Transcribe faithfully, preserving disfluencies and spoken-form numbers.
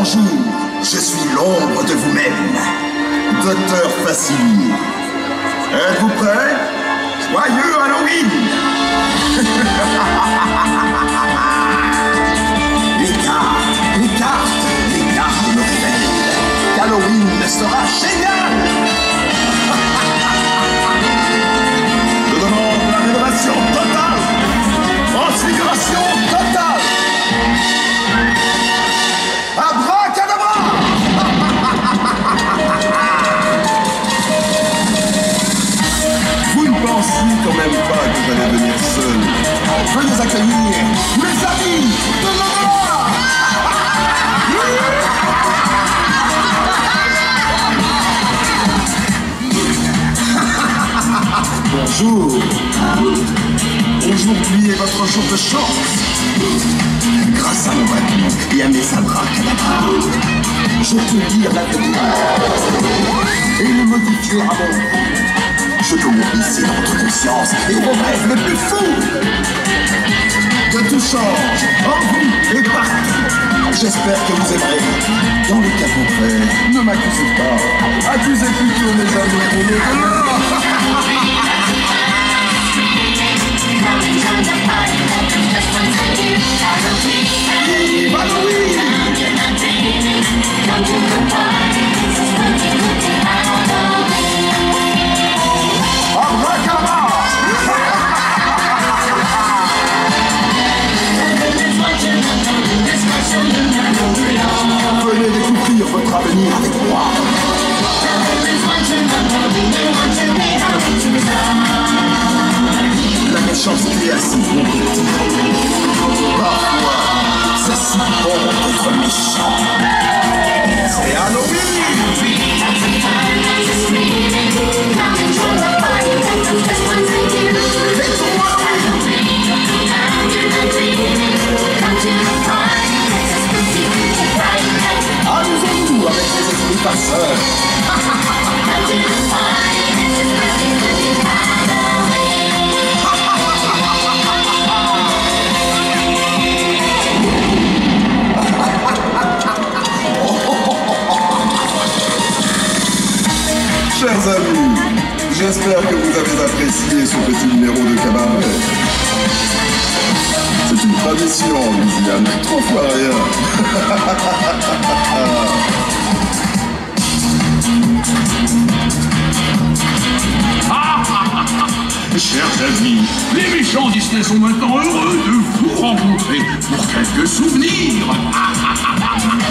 Bonjour, je suis l'ombre de vous-même, Dr Facilier. Êtes-vous prêts? Joyeux Halloween! Les cartes, les cartes, les cartes me révèlent qu'Halloween sera génial! Je demande la révélation totale! Transfiguration totale! Abracadabra! Vous ne pensiez quand même pas que j'allais venir seul. Venez accueillir mes amis de l'Ottawa! Bonjour. Aujourd'hui est votre jour de chance. Grâce à mon bâton et à mes abracadabra, je peux lire l'avenir et le modifier à mon goût. Je peux m'obliger dans votre conscience et vos rêves les plus fous. Que tout change en vous et partout. J'espère que vous aimerez. Dans le cas contraire, ne m'accusez pas. Accusez plutôt mes amis pour le venez découvrir votre avenir avec moi. La méchanceté est si bon. Parfois, c'est si bon d'être méchant. C'est Halloween! Amusons-nous avec les esprits farceurs. Chers amis, j'espère que vous avez apprécié ce petit numéro de cabaret. C'est une tradition en Louisiane, trois fois rien. Chers amis, les méchants Disney sont maintenant heureux de vous rencontrer pour quelques souvenirs.